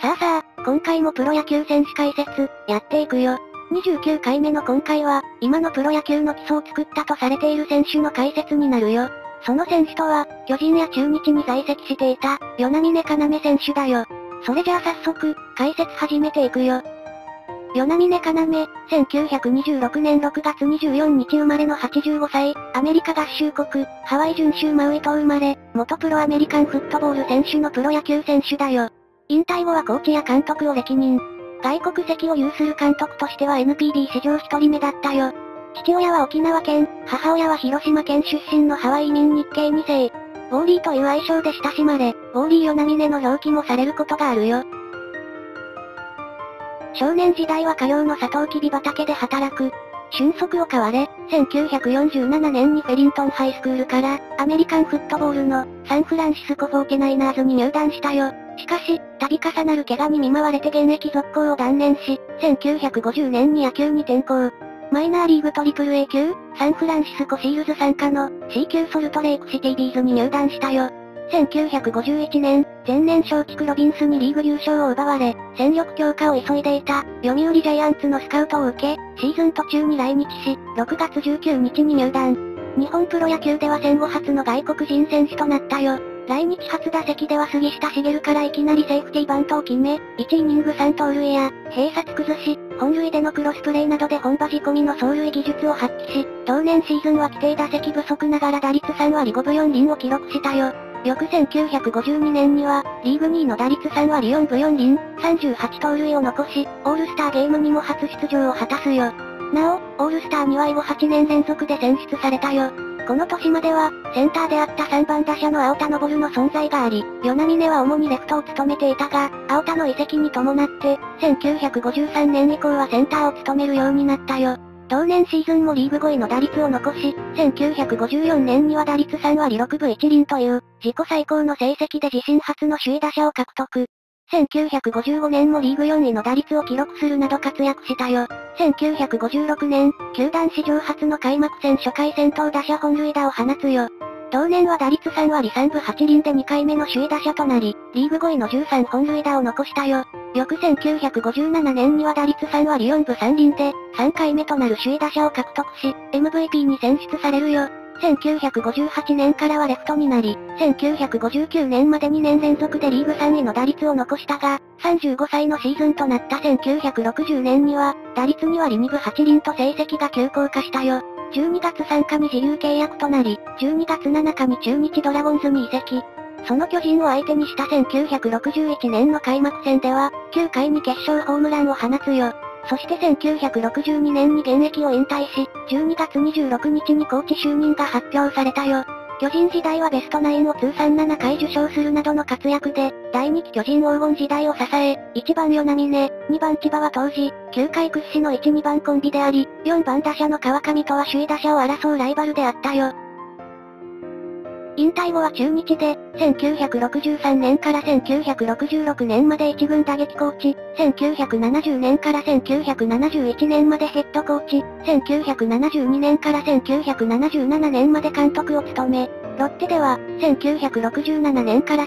さあ、今回もプロ野球選手解説、やっていくよ。29回目の今回は、今のプロ野球の基礎を作ったとされている選手の解説になるよ。その選手とは、巨人や中日に在籍していた、与那嶺要選手だよ。それじゃあ早速、解説始めていくよ。与那嶺要、1926年6月24日生まれの85歳、アメリカ合衆国、ハワイ準州マウイ島生まれ、元プロアメリカンフットボール選手のプロ野球選手だよ。引退後はコーチや監督を歴任。外国籍を有する監督としては NPB 史上一人目だったよ。父親は沖縄県、母親は広島県出身のハワイ移民日系2世。ウォーリーという愛称で親しまれ、ウォーリー与那嶺の表記もされることがあるよ。少年時代は家業のサトウキビ畑で働く。俊足を買われ、1947年にフェリントンハイスクールから、アメリカンフットボールのサンフランシスコ 49ers に入団したよ。しかし、度重なる怪我に見舞われて現役続行を断念し、1950年に野球に転向。マイナーリーグ AAA 級、サンフランシスコシールズ傘下の C 級ソルトレイクシティビーズに入団したよ。1951年、前年松竹ロビンスにリーグ優勝を奪われ、戦力強化を急いでいた、読売ジャイアンツのスカウトを受け、シーズン途中に来日し、6月19日に入団。日本プロ野球では戦後初の外国人選手となったよ。来日初打席では杉下茂からいきなりセーフティーバントを決め、1イニング3盗塁や、併殺崩し、本塁でのクロスプレーなどで本場仕込みの走塁技術を発揮し、同年シーズンは規定打席不足ながら打率3割5分4厘を記録したよ。翌1952年には、リーグ2位の打率3割4分4厘、38盗塁を残し、オールスターゲームにも初出場を果たすよ。なお、オールスターには以後8年連続で選出されたよ。この年までは、センターであった3番打者の青田昇の存在があり、与那嶺は主にレフトを務めていたが、青田の移籍に伴って、1953年以降はセンターを務めるようになったよ。同年シーズンもリーグ5位の打率を残し、1954年には打率3割6分1厘という、自己最高の成績で自身初の首位打者を獲得。1955年もリーグ4位の打率を記録するなど活躍したよ。1956年、球団史上初の開幕戦初回先頭打者本塁打を放つよ。同年は打率3割3分8厘で2回目の首位打者となり、リーグ5位の13本塁打を残したよ。翌1957年には打率3割4分3厘で、3回目となる首位打者を獲得し、MVP に選出されるよ。1958年からはレフトになり、1959年まで2年連続でリーグ3位の打率を残したが、35歳のシーズンとなった1960年には、打率2割2分8厘と成績が急降下したよ。12月3日に自由契約となり、12月7日に中日ドラゴンズに移籍。その巨人を相手にした1961年の開幕戦では、9回に決勝ホームランを放つよ。そして1962年に現役を引退し、12月26日にコーチ就任が発表されたよ。巨人時代はベストナインを通算7回受賞するなどの活躍で、第2期巨人黄金時代を支え、1番与那嶺、2番千葉は当時、球界屈指の1、2番コンビであり、4番打者の川上とは首位打者を争うライバルであったよ。引退後は中日で、1963年から1966年まで一軍打撃コーチ、1970年から1971年までヘッドコーチ、1972年から1977年まで監督を務め、ロッテでは、1967年から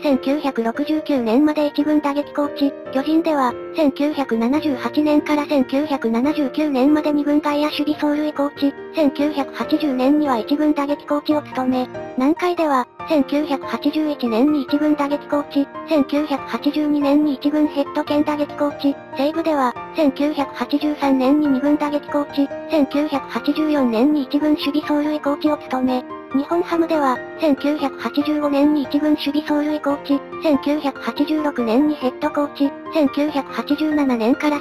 1969年まで一軍打撃コーチ、巨人では、1978年から1979年まで二軍外野守備走塁コーチ、1980年には一軍打撃コーチを務め、南海では、1981年に一軍打撃コーチ、1982年に一軍ヘッド兼打撃コーチ、西部では、1983年に二軍打撃コーチ、1984年に一軍守備走塁コーチを務め、日本ハムでは、1985年に一軍守備走塁コーチ、1986年にヘッドコーチ、1987年から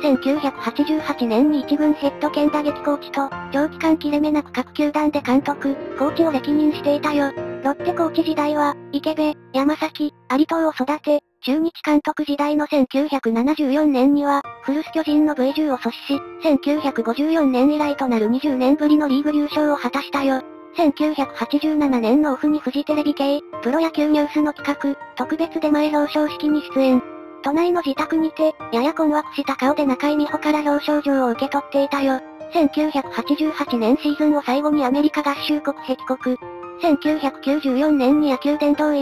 1988年に一軍ヘッド兼打撃コーチと、長期間切れ目なく各球団で監督、コーチを歴任していたよ。ロッテコーチ時代は、池部、山崎、有藤を育て、中日監督時代の1974年には、古巣巨人の V10 を阻止し、1954年以来となる20年ぶりのリーグ優勝を果たしたよ。1987年のオフにフジテレビ系、プロ野球ニュースの企画、特別出前表彰式に出演。都内の自宅にて、やや困惑した顔で中井美穂から表彰状を受け取っていたよ。1988年シーズンを最後にアメリカ合衆国へ帰国。1994年に野球殿堂入り。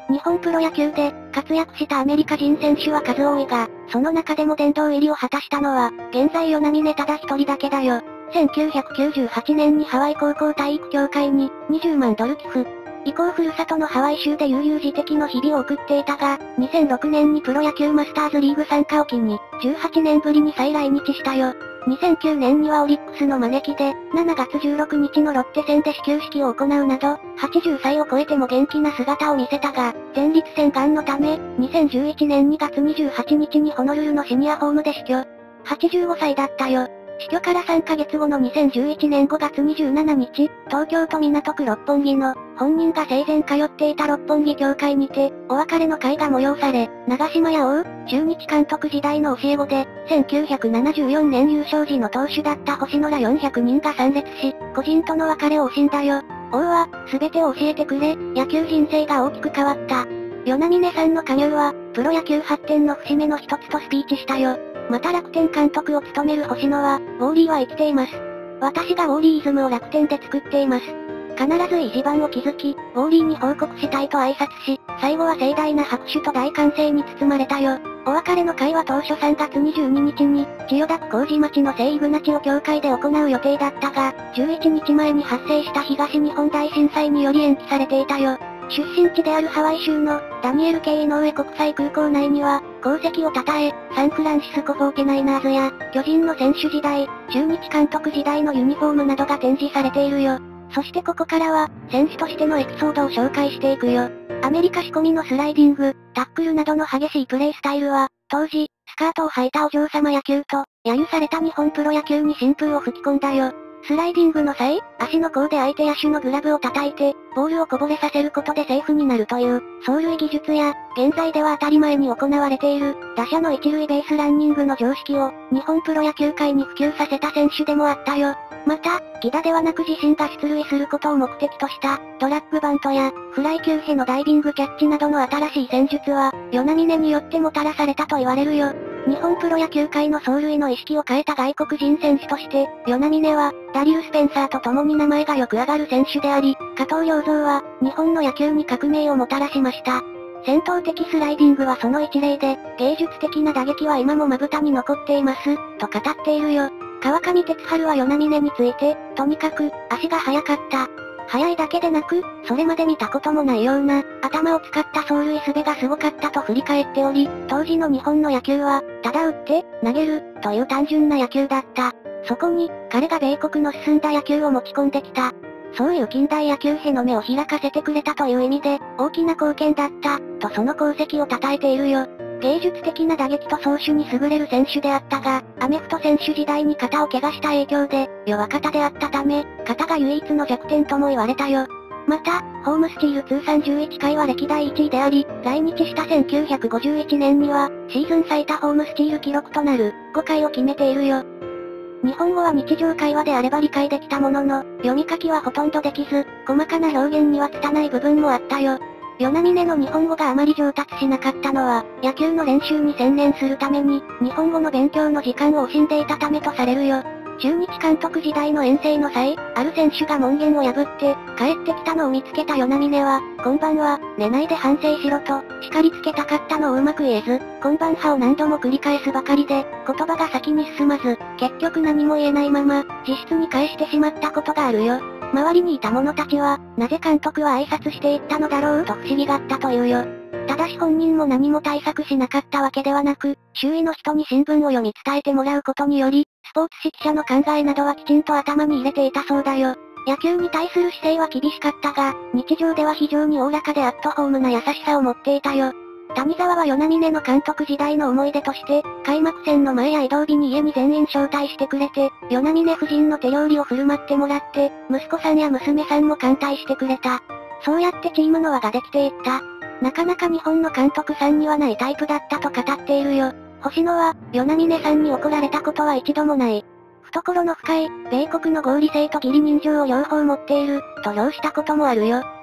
日本プロ野球で活躍したアメリカ人選手は数多いが、その中でも殿堂入りを果たしたのは、現在与那嶺ただ一人だけだよ。1998年にハワイ高校体育協会に20万ドル寄付。以降ふるさとのハワイ州で悠々自適の日々を送っていたが、2006年にプロ野球マスターズリーグ参加を機に、18年ぶりに再来日したよ。2009年にはオリックスの招きで、7月16日のロッテ戦で始球式を行うなど、80歳を超えても元気な姿を見せたが、前立腺癌のため、2011年2月28日にホノルルのシニアホームで死去。85歳だったよ。死去から3ヶ月後の2011年5月27日、東京都港区六本木の、本人が生前通っていた六本木教会にて、お別れの会が催され、長島八王、中日監督時代の教え子で、1974年優勝時の投手だった星野ら400人が参列し、個人との別れを惜しんだよ。王は、すべてを教えてくれ、野球人生が大きく変わった。与那嶺さんの加入は、プロ野球発展の節目の一つとスピーチしたよ。また楽天監督を務める星野は、ウォーリーは生きています。私がウォーリーイズムを楽天で作っています。必ず維持盤を築き、ウォーリーに報告したいと挨拶し、最後は盛大な拍手と大歓声に包まれたよ。お別れの会は当初3月22日に、千代田区麹町の聖イグナチオ教会で行う予定だったが、11日前に発生した東日本大震災により延期されていたよ。出身地であるハワイ州のダニエル・K. 井上国際空港内には、功績を称え、サンフランシスコ 49ers や、巨人の選手時代、中日監督時代のユニフォームなどが展示されているよ。そしてここからは、選手としてのエピソードを紹介していくよ。アメリカ仕込みのスライディング、タックルなどの激しいプレイスタイルは、当時、スカートを履いたお嬢様野球と、揶揄された日本プロ野球に新風を吹き込んだよ。スライディングの際、足の甲で相手野手のグラブを叩いて、ボールをこぼれさせることでセーフになるという、走塁技術や、現在では当たり前に行われている、打者の一塁ベースランニングの常識を、日本プロ野球界に普及させた選手でもあったよ。また、犠打ではなく自身が出塁することを目的とした、ドラッグバントや、フライ級へのダイビングキャッチなどの新しい戦術は、与那嶺によってもたらされたと言われるよ。日本プロ野球界の走塁の意識を変えた外国人選手として、与那嶺は、ダリル・スペンサーと共に名前がよく上がる選手であり、加藤良三は、日本の野球に革命をもたらしました。戦闘的スライディングはその一例で、芸術的な打撃は今もまぶたに残っています、と語っているよ。川上哲治は与那嶺について、とにかく、足が速かった。速いだけでなく、それまで見たこともないような、頭を使った走塁術がすごかったと振り返っており、当時の日本の野球は、ただ打って、投げる、という単純な野球だった。そこに、彼が米国の進んだ野球を持ち込んできた。そういう近代野球への目を開かせてくれたという意味で、大きな貢献だった、とその功績を称えているよ。芸術的な打撃と走守に優れる選手であったが、アメフト選手時代に肩を怪我した影響で、弱肩であったため、肩が唯一の弱点とも言われたよ。また、ホームスチール通算11回は歴代1位であり、来日した1951年には、シーズン最多ホームスチール記録となる、5回を決めているよ。日本語は日常会話であれば理解できたものの、読み書きはほとんどできず、細かな表現には拙い部分もあったよ。与那嶺の日本語があまり上達しなかったのは、野球の練習に専念するために、日本語の勉強の時間を惜しんでいたためとされるよ。中日監督時代の遠征の際、ある選手が門限を破って、帰ってきたのを見つけた与那嶺は、こんばんは、寝ないで反省しろと、叱りつけたかったのをうまく言えず、こんばんはを何度も繰り返すばかりで、言葉が先に進まず、結局何も言えないまま、自室に返してしまったことがあるよ。周りにいた者たちは、なぜ監督は挨拶していったのだろうと不思議がったというよ。ただし本人も何も対策しなかったわけではなく、周囲の人に新聞を読み伝えてもらうことにより、スポーツ指揮者の考えなどはきちんと頭に入れていたそうだよ。野球に対する姿勢は厳しかったが、日常では非常におおらかでアットホームな優しさを持っていたよ。谷沢は与那嶺の監督時代の思い出として、開幕戦の前や移動日に家に全員招待してくれて、与那嶺夫人の手料理を振る舞ってもらって、息子さんや娘さんも歓待してくれた。そうやってチームの輪ができていった。なかなか日本の監督さんにはないタイプだったと語っているよ。星野は、与那嶺さんに怒られたことは一度もない。懐の深い、米国の合理性と義理人情を両方持っている、と評したこともあるよ。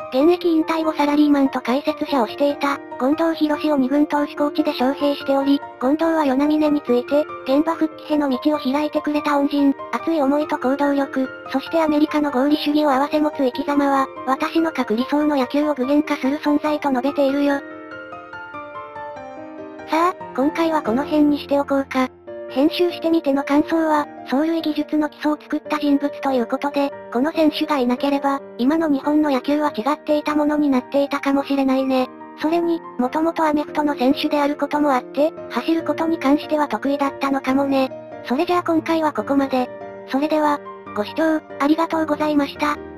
現役引退後サラリーマンと解説者をしていた、権藤博を二軍投手コーチで招聘しており、権藤は与那嶺について、現場復帰への道を開いてくれた恩人、熱い思いと行動力、そしてアメリカの合理主義を併せ持つ生き様は、私の各理想の野球を具現化する存在と述べているよ。さあ、今回はこの辺にしておこうか。編集してみての感想は、走塁技術の基礎を作った人物ということで、この選手がいなければ、今の日本の野球は違っていたものになっていたかもしれないね。それに、もともとアメフトの選手であることもあって、走ることに関しては得意だったのかもね。それじゃあ今回はここまで。それでは、ご視聴、ありがとうございました。